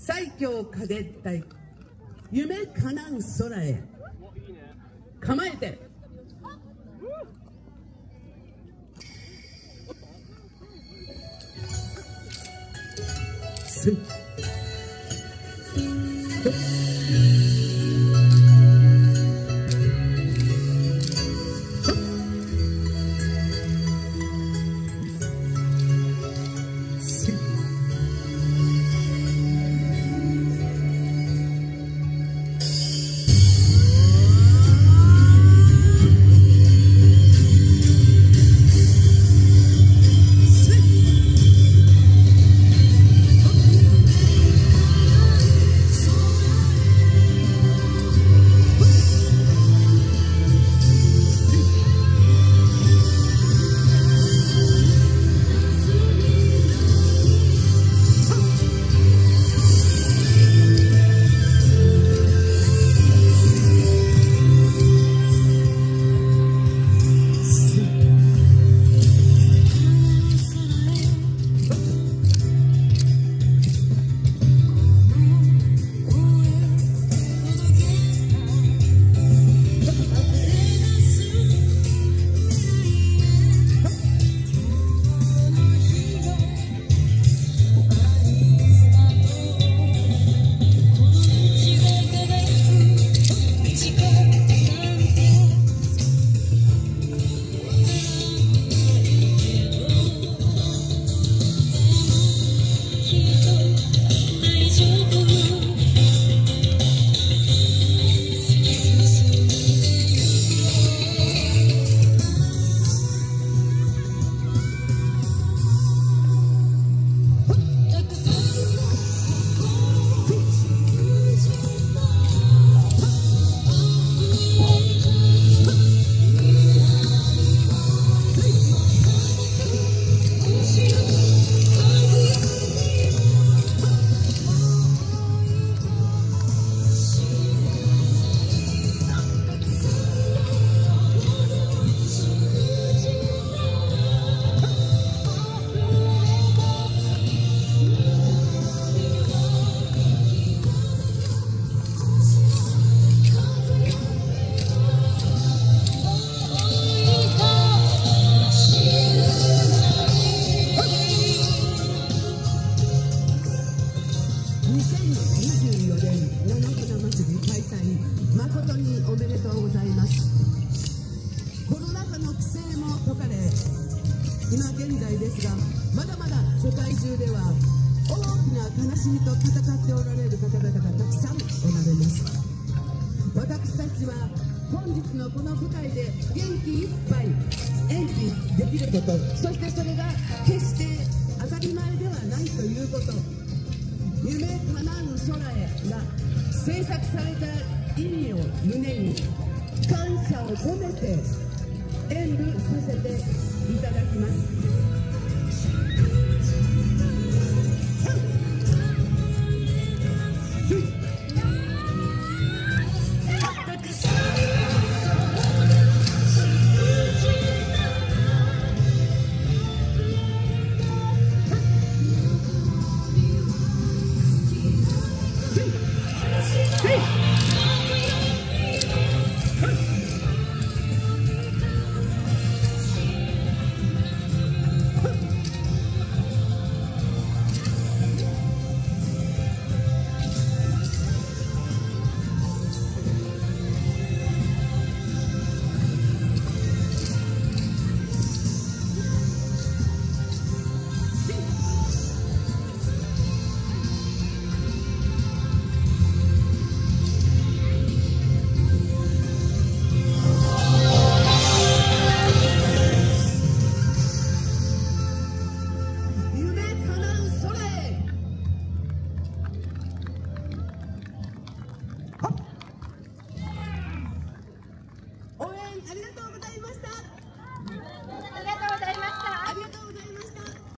最強カデ隊、夢かなう空へ。構えて。すっ2024年菜の花祭り開催、誠におめでとうございます。コロナ禍の規制も解かれ、今現在ですが、まだまだ世界中では大きな悲しみと戦っておられる方々がたくさんおられます。私たちは本日のこの舞台で元気いっぱい演技できること、そしてそれが決して当たり前ではないということ、夢かなう空へが制作された意味を胸に感謝を込めて演舞させていただきます。